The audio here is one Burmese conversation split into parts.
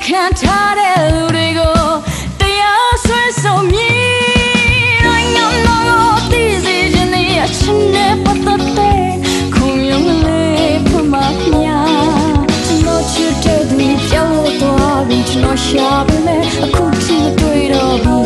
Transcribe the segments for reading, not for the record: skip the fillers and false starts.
ခံထားတဲ့လူတွေကိုတရားစွဲဆိုမြည်နိုင်ငံတော်ကိုသိစေခြင်းနဲ့အချင်းနဲ့ပတ်သက်တဲ့ခုံရုံးလေးဖွင့်ပါမြာကျွန်တော်ချစ်တဲ့သူပြောင်းသွားပြီကျွန်တော်ရှာပေမဲ့အခုထိမတွေ့တော့ဘူး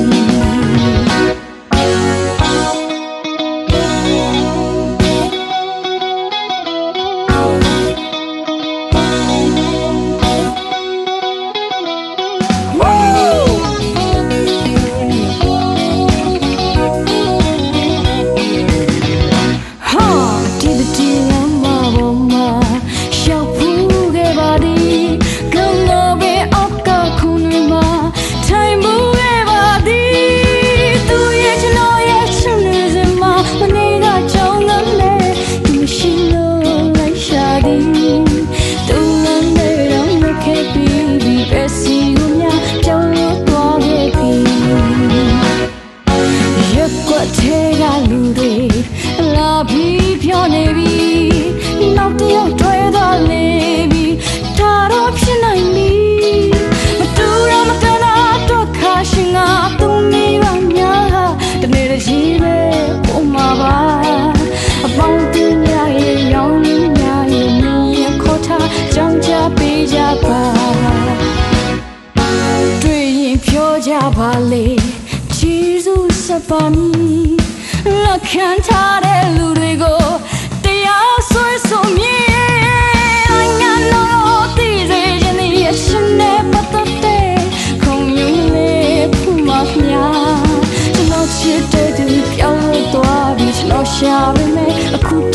ပါလေဂျေဇုစပါမီလက်ခံထားတဲ့လူတွေကိုတရားစွဲဆိုမြည်နိုင်ငံတော်သိစေခြင်းနဲ့အရှင်နဲ့ပတ်သက်တဲ့ခုံရုံးလေးဖူးမမြာကျွန်တော်ချစ်တဲ့သူပြောင်းသွားပြီကျွန်တော်ရှာပေမဲ့အခု